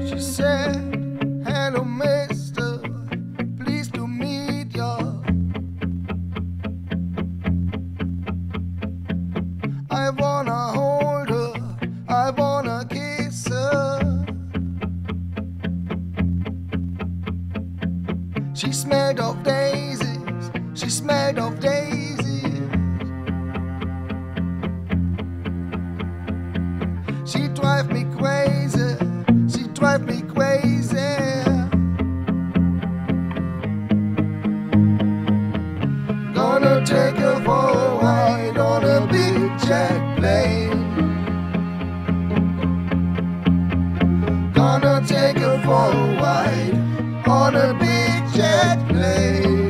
She said, "Hello, mister, pleased to meet ya. I wanna hold her, I wanna kiss her." She smelled of daisies, she smelled of daisies. She drive me crazy, she drive me crazy. Gonna take her for a ride on a big jet plane. Gonna take her for a ride on a big jet plane.